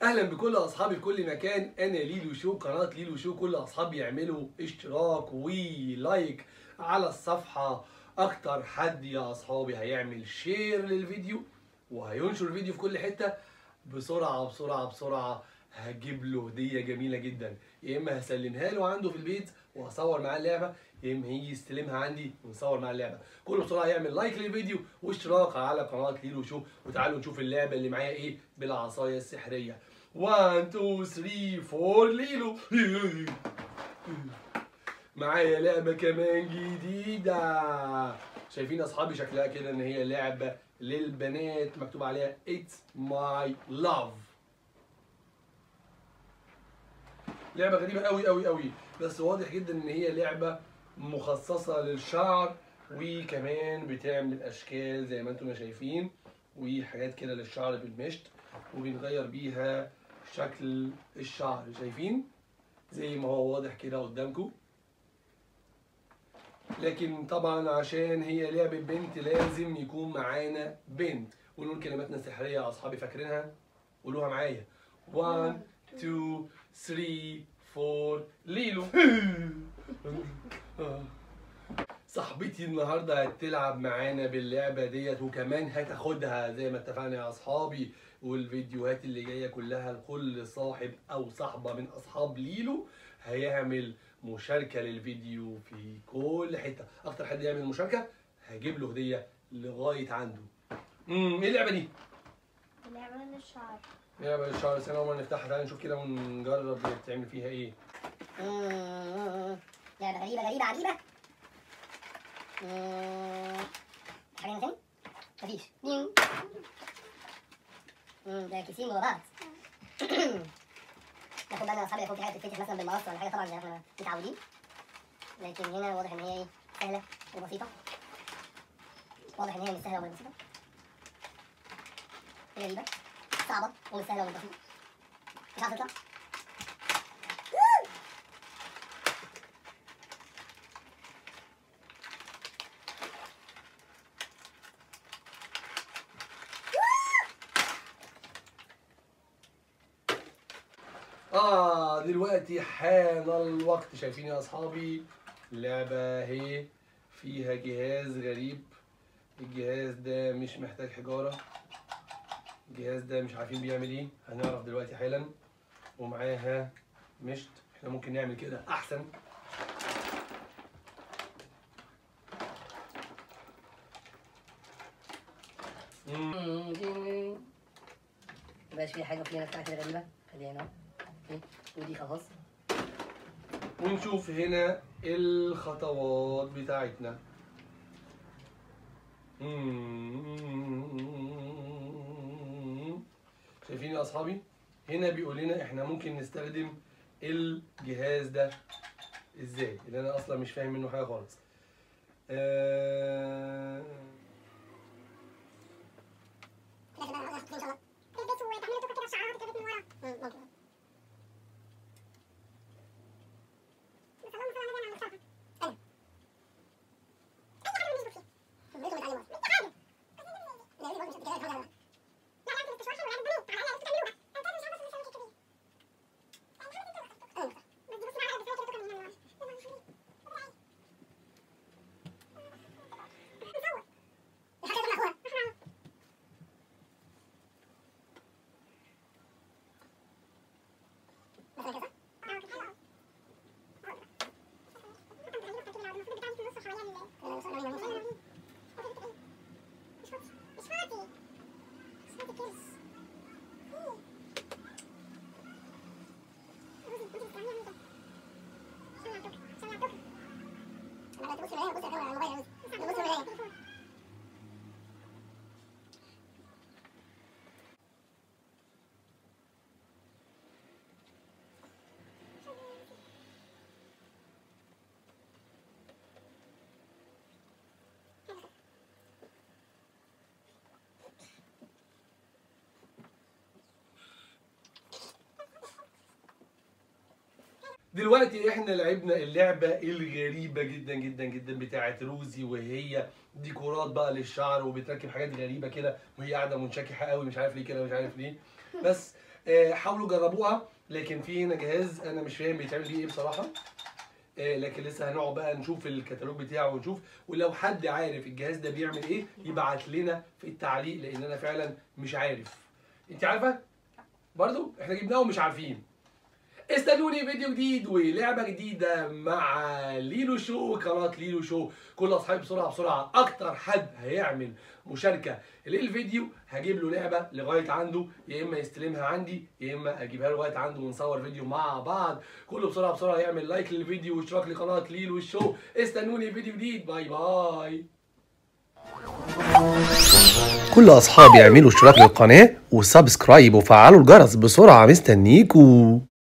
اهلا بكل اصحابي في كل مكان. انا ليلو شو، قناه ليلو شو. كل اصحابي يعملوا اشتراك ولايك على الصفحه. اكتر حد يا اصحابي هيعمل شير للفيديو وهينشر الفيديو في كل حته بسرعه بسرعه بسرعه هجيب له هديه جميله جدا. يا اما هسلمها له عنده في البيت وهصور معاه اللعبه، يا اما هيجي يستلمها عندي ونصور معاه اللعبه. كله بسرعه يعمل لايك للفيديو واشتراك على قناه ليلو شو، وتعالوا نشوف اللعبه اللي معايا ايه بالعصايه السحريه. 1 2 3 4 ليلو. معايا لعبة كمان جديدة. شايفين يا اصحابي شكلها كده ان هي لعبة للبنات مكتوب عليها It's my love. لعبة غريبة قوي قوي قوي، بس واضح جدا ان هي لعبة مخصصة للشعر، وكمان بتعمل اشكال زي ما انتم شايفين وحاجات كده للشعر بالمشط، وبنغير بيها شكل الشعر. شايفين زي ما هو واضح كده قدامكم. لكن طبعا عشان هي لعبة بنت لازم يكون معانا بنت. ونقول كلماتنا السحرية يا اصحابي، فاكرينها؟ قولوها معايا. 1 2 3 4 ليلو. صاحبتي النهارده هتلعب معانا باللعبه ديت، وكمان هتاخدها زي ما اتفقنا يا اصحابي. والفيديوهات اللي جايه كلها لكل صاحب او صاحبه من اصحاب ليلو هيعمل مشاركه للفيديو في كل حته. اكتر حد يعمل مشاركه هجيب له هديه لغايه عنده. ايه اللعبه دي؟ لعبة للشعر. لعبه للشعر. سنه اول ما نفتحها تعالى نشوف كده ونجرب بتعمل فيها ايه. لعبة غريبة عجيبة. حاجة تاني؟ مفيش. ده كيسين ورا بعض. ناخد بالنا يا اصحابي يكون في حاجة تتفتح مثلا بالمقص ولا حاجة، طبعا زي ما احنا متعودين. لكن هنا واضح ان هي ايه؟ سهلة وبسيطة. واضح ان هي مش سهلة ولا بسيطة. غريبة، صعبة ومش سهلة ومش بسيطة. مش عارفة تطلع. دلوقتي حان الوقت. شايفين يا اصحابي اللعبة اهي فيها جهاز غريب. الجهاز ده مش محتاج حجارة، الجهاز ده مش عارفين بيعمل ايه، هنعرف دلوقتي حالا. ومعاها مشط، احنا ممكن نعمل كده احسن. مبقاش فيها حاجة وفيها بتاعة كده غريبة. خليها هنا اهو. ودي خلاص. ونشوف هنا الخطوات بتاعتنا. شايفين يا اصحابي؟ هنا بيقول لنا احنا ممكن نستخدم الجهاز ده ازاي، اللي انا اصلا مش فاهم منه حاجه خالص. دلوقتي احنا لعبنا اللعبة الغريبة جدا جدا جدا بتاعت روزي، وهي ديكورات بقى للشعر وبتركب حاجات غريبة كده، وهي قاعدة منشكحة قوي، مش عارف ليه كده، مش عارف ليه. بس حاولوا جربوها، لكن في هنا جهاز انا مش فاهم بيتعمل بيه ايه بصراحه. لكن لسه هنقعد بقى نشوف الكتالوج بتاعه ونشوف، ولو حد عارف الجهاز ده بيعمل ايه يبعت لنا في التعليق، لان انا فعلا مش عارف. انت عارفه؟ برضو احنا جبناه ومش عارفين. استنوني فيديو جديد ولعبه جديده مع ليلو شو، قناه ليلو شو. كل اصحابي بسرعه بسرعه، اكتر حد هيعمل مشاركه للفيديو هجيب له لعبه لغايه عنده، يا اما يستلمها عندي يا اما اجيبها له لغايه عنده ونصور فيديو مع بعض. كله بسرعه بسرعه يعمل لايك للفيديو واشتراك لقناه ليلو شو. استنوني فيديو جديد، باي باي. كل اصحابي يعملوا اشتراك للقناه وسبسكرايب وفعلوا الجرس بسرعه، مستنيكوا.